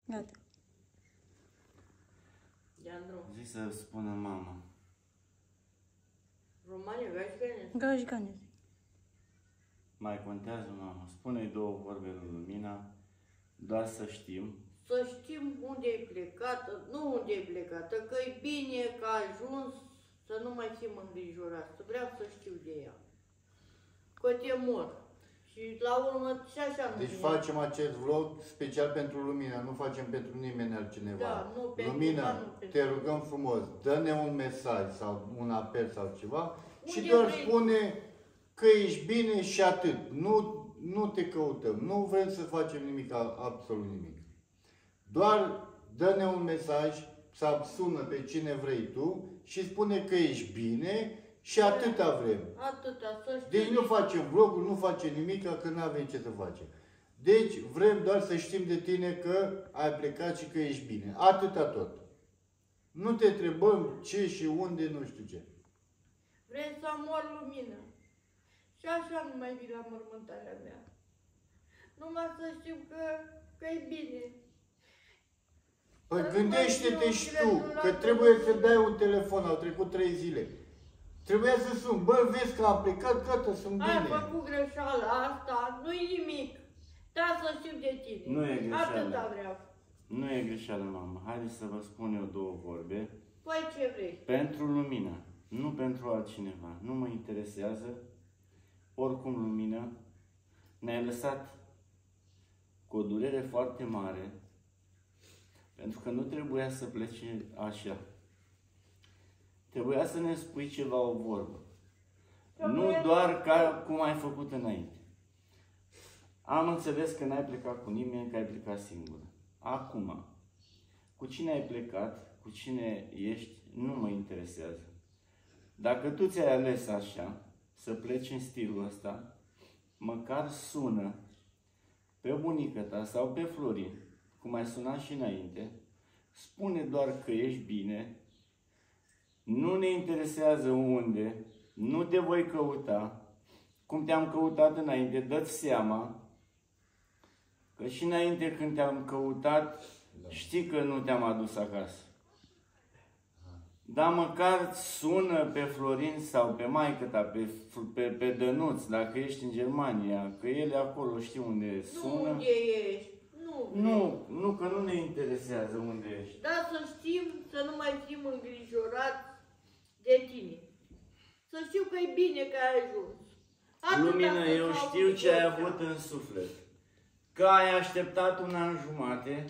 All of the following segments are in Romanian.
Gata. Zi să spună mama. România, gașcane? Gașcane. Mai contează, mama. Spune-i două vorbe lui Lumina, doar să știm. Să știm unde e plecată, nu unde e plecată, că e bine, că a ajuns, să nu mai fim îngrijorați. Vreau să știu de ea. Că te mor. Și la urmă și așa nu. Deci facem acest vlog special pentru Lumina, nu facem pentru nimeni altcineva. Da, nu pentru Lumina, te rugăm frumos, dă-ne un mesaj sau un apel sau ceva și doar spune că ești bine și atât. Nu te căutăm, nu vrem să facem nimic, absolut nimic. Doar dă-ne un mesaj sau sună pe cine vrei tu și spune că ești bine și atâta vrem. Atâta, să știu. Deci nu facem vlogul, nu facem nimic, că nu avem ce să facem. Deci vrem doar să știm de tine că ai plecat și că ești bine. Atâta tot. Nu te întrebăm ce și unde, nu știu ce. Vrem să mor Lumină. Și așa nu mai vin la mormântarea mea. Numai să știu că e bine. Păi gândește-te și tu, că trebuie să dai un telefon, au trecut 3 zile. Trebuia să sun, bă, vezi că am plecat, gata, sunt bine. Ai făcut greșeala asta, nu-i nimic. Da, să știu de tine. Nu e greșeală. Atâta vreau. Nu e greșeală, mamă. Haideți să vă spun eu două vorbe. Păi ce vrei? Pentru Lumina, nu pentru altcineva. Nu mă interesează. Oricum, Lumina, ne-ai lăsat cu o durere foarte mare, pentru că nu trebuia să pleci așa. Trebuia să ne spui ceva, o vorbă. Nu doar ca cum ai făcut înainte. Am înțeles că n-ai plecat cu nimeni, că ai plecat singură. Acum, cu cine ai plecat, cu cine ești, nu mă interesează. Dacă tu ți-ai ales așa, să pleci în stilul ăsta, măcar sună pe bunica ta sau pe Florin, cum ai sunat și înainte, spune doar că ești bine, nu ne interesează unde, nu te voi căuta, cum te-am căutat înainte, dă-ți seama că și înainte când te-am căutat, știi că nu te-am adus acasă. Dar măcar sună pe Florin sau pe maică-ta, pe Dănuț, dacă ești în Germania, că ele acolo știu unde sună. Nu unde ești. Nu, că nu ne interesează unde ești. Da, să știm, să nu mai fim îngrijorați de tine. Să știu că e bine că ai ajuns. Lumină, eu știu ce ai avut în suflet. Că ai așteptat un an jumate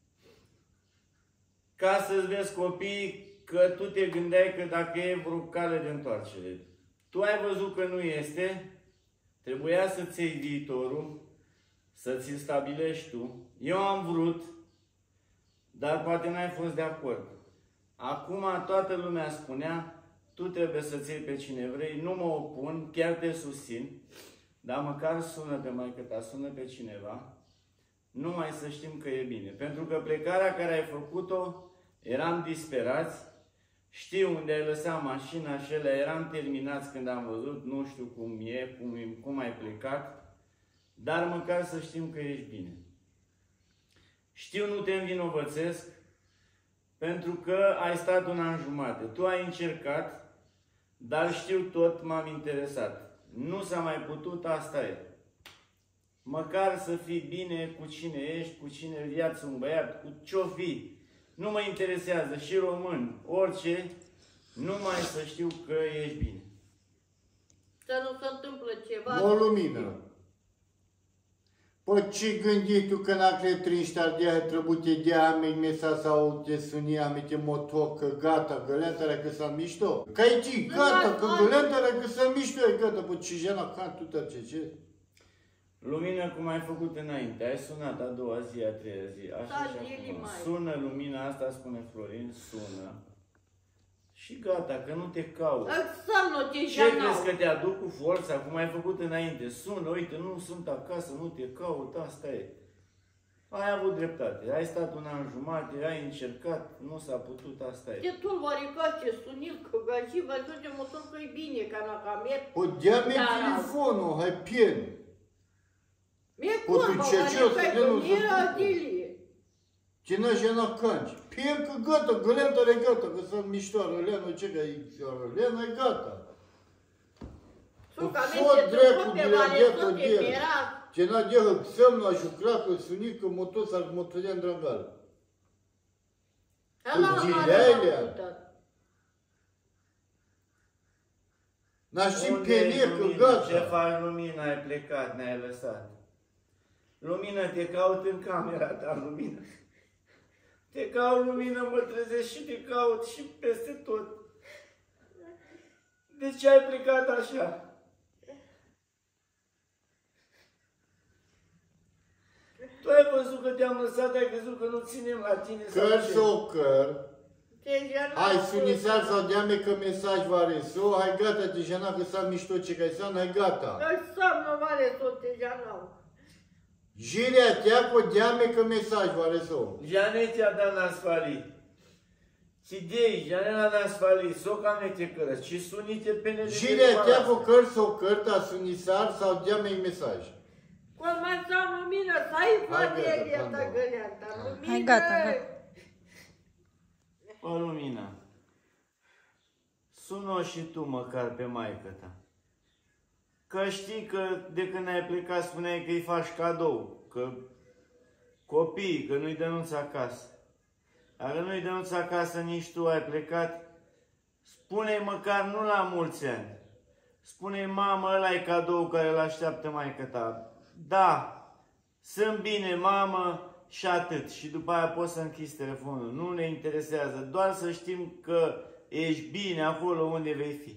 ca să-ți vezi copiii, că tu te gândeai că dacă e vreo cale de întoarcere. Tu ai văzut că nu este, trebuia să-ți iei viitorul, să ți-l stabilești tu. Eu am vrut, dar poate n-ai fost de acord. Acum toată lumea spunea, tu trebuie să-ți iei pe cine vrei, nu mă opun, chiar te susțin, dar măcar sună pe maică-ta, sună pe cineva, numai să știm că e bine. Pentru că plecarea care ai făcut-o, eram disperați, știu unde ai lăsat mașina și ele, eram terminați când am văzut, nu știu cum ai plecat, dar măcar să știm că ești bine. Știu, nu te învinovățesc, pentru că ai stat un an jumate. Tu ai încercat, dar știu tot, m-am interesat. Nu s-a mai putut, asta e. Măcar să fii bine cu cine ești, cu cine viață un băiat, cu ce-o fi. Nu mă interesează, și român, orice, numai să știu că ești bine. Să nu se întâmplă ceva. O lumină. Păi ce gândi tu că n-a cretrinși de-aia trebuie de-aia mesa sau te sunia te motoc, că gata, găleantarea că s-a mișto. Că aici, gata, că găleantarea că s-a mișto, e gata, păi ce jena cantul tău, ce? Lumină, cum ai făcut înainte, ai sunat a doua zi, a treia zi, așa și acum. Sună Lumina, asta spune Florin, sună. Și gata, că nu te caut. Ce crezi că te aduc cu forța, cum ai făcut înainte? Sună, uite, nu sunt acasă, nu te caut, asta e. Ai avut dreptate, ai stat un an jumate, ai încercat, nu s-a putut, asta e. Te tulbărica ce sunil, că gaji, văzut de motor că e bine, ca la camet. Păi dea-mi telefonul, hai pien. Mi-e curva, că nu era dilie. Cine și n-a canci. Piem că gata, gălenta e gata, că sunt miștoară, Lena, ce că e Lena, e gata. Suca, Fot dracu, pe mare, direct, tot direct. era. Ce n-a dehă, semnul, a jucrat, că suni, că motos, ar motodean drăgal. Ăla Cu mare gilealea. l-a făcut. N-aștim Unde pe e ner, că Lumina? Ce gata. faci, Lumina? Ai plecat, ne-ai lăsat. Lumină, te caut în camera ta, Lumină. Te caut, Lumină, mă trezesc și te caut și peste tot. De ce ai plecat așa? Tu ai văzut că te-am lăsat, ai crezut că nu ținem la tine sau Căr ce? sau căr. Deja Hai, n-am sunisar fost. sau deame că mesaj va resu. Hai, gata, deja n-a că s-a mișto ce că ai hai, gata. Înseamnă mare tot, deja n-am. Jirea tea cu deame că mesaj va resu. Janetea da nasfali. Cidei, janela nasfali, soca mete cără, și sunite pene de Jirea tea cu căr sau căr, ta sunisar sau deame mesaj. Cum mai stau lumină, să ai Hai, familie gata, ta Pandora. găleanta. Lumină! Hai, gata, gata. O, Lumina, sună și tu măcar pe maică ta. Că știi că de când ai plecat spuneai că îi faci cadou, că copiii, că nu-i dănuți acasă. Dacă nu-i dănuți acasă, nici tu ai plecat, spune-i măcar nu la mulți ani. Spune-i, mamă, ăla e cadou care îl așteaptă maică ta. Da, sunt bine, mamă, și atât. Și după aia poți să închizi telefonul. Nu ne interesează, doar să știm că ești bine acolo unde vei fi.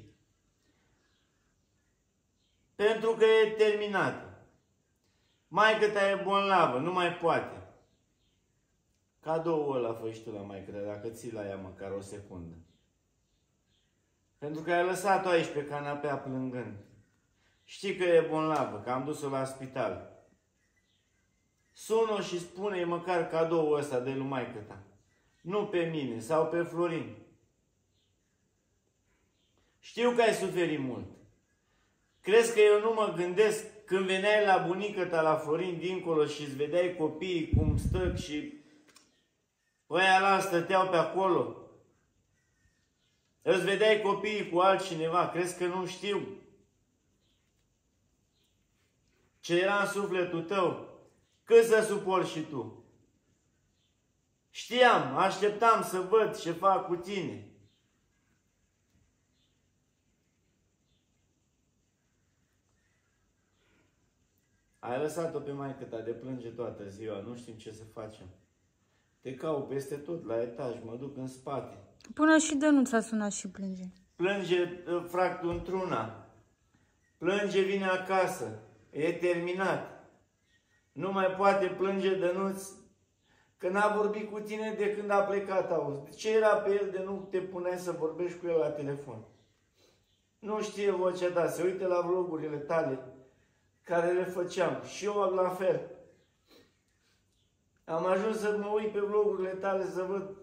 Pentru că e terminată. Maică ta e bolnavă, nu mai poate. Cadoul ăla fă și tu la maică ta, dacă ții la ea măcar o secundă. Pentru că ai lăsat-o aici pe canapea plângând. Știi că e bolnavă, că am dus-o la spital. Sună și spune-i măcar cadoul ăsta de lui maică ta. Nu pe mine sau pe Florin. Știu că ai suferit mult. Crezi că eu nu mă gândesc când veneai la bunică ta, la Florin, dincolo și îți vedeai copiii cum stă și ăia la stăteau pe acolo? Îți vedeai copiii cu altcineva, crezi că nu știu ce era în sufletul tău? Cât să suporți și tu? Știam, așteptam să văd ce fac cu tine. Ai lăsat-o pe maică ta de plânge toată ziua, nu știm ce să facem. Te caut peste tot, la etaj, mă duc în spate. Până și Dănuța suna și plânge. Plânge fractul într-una. Plânge, vine acasă. E terminat. Nu mai poate plânge Dănuț că n-a vorbit cu tine de când a plecat, auzi. Ce era pe el de nu te puneai să vorbești cu el la telefon? Nu știe vocea ta, se uite la vlogurile tale care le făceam. Și eu la fel. Am ajuns să mă uit pe vlogurile tale să văd.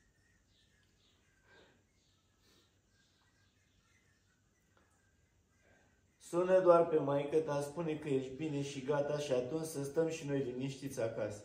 Sună doar pe maică ta, spune că ești bine și gata și atunci să stăm și noi liniștiți acasă.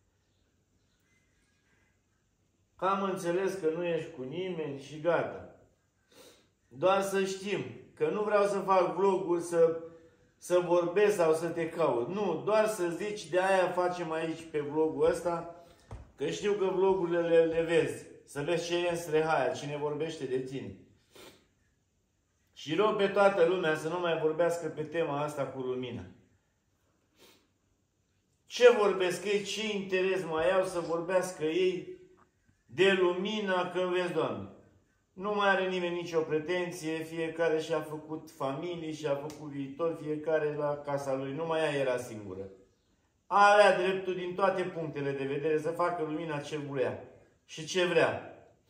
Că am înțeles că nu ești cu nimeni și gata. Doar să știm că nu vreau să fac vloguri să vorbesc sau să te caut. Nu, doar să zici, de aia facem aici pe vlogul ăsta, că știu că vlogurile le vezi. Să vezi ce e în Srehaia, cine vorbește de tine. Și rog pe toată lumea să nu mai vorbească pe tema asta cu Lumina. Ce vorbesc ei, ce interes mai au să vorbească ei de Lumina, că vezi, Doamne, nu mai are nimeni nicio pretenție, fiecare și-a făcut familie, și-a făcut viitor, fiecare la casa lui, numai ea era singură. Avea dreptul din toate punctele de vedere să facă Lumina ce vrea și ce vrea.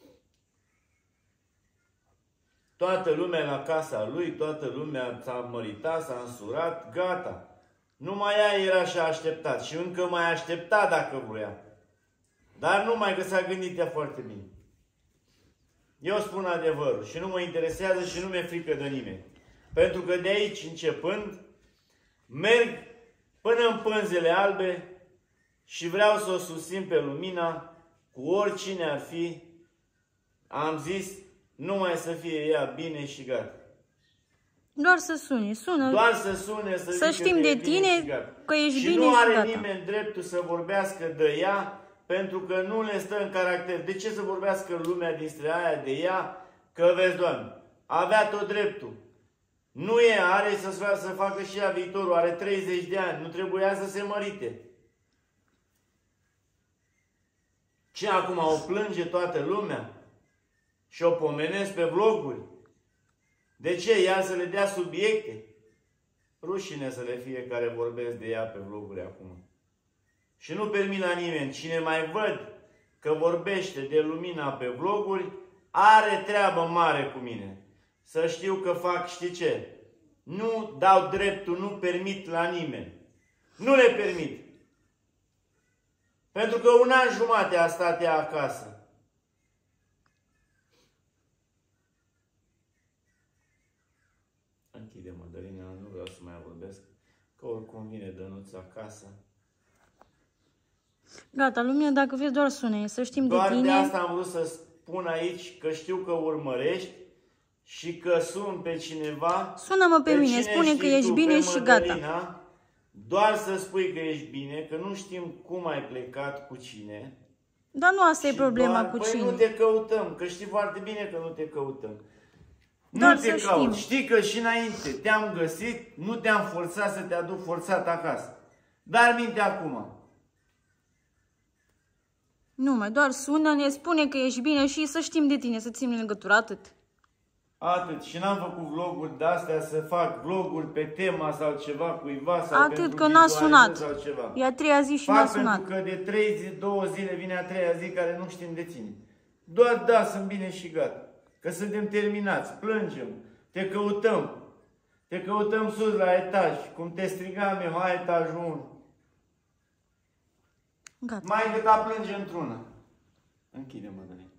Toată lumea la casa lui, toată lumea s-a măritat, s-a însurat, gata. Numai ea era și-a așteptat și încă mai aștepta dacă vrea. Dar numai că s-a gândit ea foarte bine. Eu spun adevărul și nu mă interesează și nu mi-e frică de nimeni. Pentru că de aici începând, merg până în pânzele albe și vreau să o susțin pe Lumina cu oricine ar fi, am zis, numai să fie ea bine și gata. Doar să sune, sună. Doar să sune, să zică știm că de e bine tine și gata. că ești și bine nu și are gata. nimeni dreptul să vorbească de ea, pentru că nu le stă în caracter. De ce să vorbească lumea dinspre aia de ea? Că vezi, Doamne, avea tot dreptul. Nu e, are să facă și ea viitorul, are 30 de ani, nu trebuia să se mărite. Ce acum o plânge toată lumea? Și o pomenesc pe vloguri? De ce? Ea să le dea subiecte? Rușine să le fie care vorbesc de ea pe vloguri acum. Și nu permit la nimeni, cine mai văd că vorbește de lumina pe vloguri, are treabă mare cu mine. Să știu că fac, știi ce? Nu dau dreptul, nu permit la nimeni. Nu le permit. Pentru că un an jumate a stat ea acasă. Închide, Mădălina, nu vreau să mai vorbesc, că oricum vine Dănuț acasă. Gata, Lumina, dacă vrei doar sună, să știm Doar de tine. de asta am vrut să spun aici că știu că urmărești și că sun pe cineva. Sună-mă pe mine, cine spune că știi ești tu, bine pe și Mădălina, gata. doar să spui că ești bine, că nu știm cum ai plecat, cu cine. Dar nu asta e Și problema doar, cu păi cine. nu te căutăm, că știi foarte bine că nu te căutăm. Doar Nu te să caut. știm. Știi că și înainte te-am găsit, nu te-am forțat să te aduc forțat acasă. Dar minte acum. Nu mai, doar sună, ne spune că ești bine și să știm de tine, să ținem legătura, atât. Atât. Și n-am făcut vloguri de-astea să fac vloguri pe tema sau ceva cuiva sau Atât, pentru că n-a vizualizări sunat. sau ceva. E a treia zi și Fac n-a sunat. pentru că de 2 zile vine a 3-a zi care nu știm de tine. Doar da, sunt bine și gata. Că suntem terminați, plângem, te căutăm. Te căutăm sus la etaj, cum te strigam eu, hai etajul 1. Gata. Mai decât a plânge într-una. Închide, Mădălina.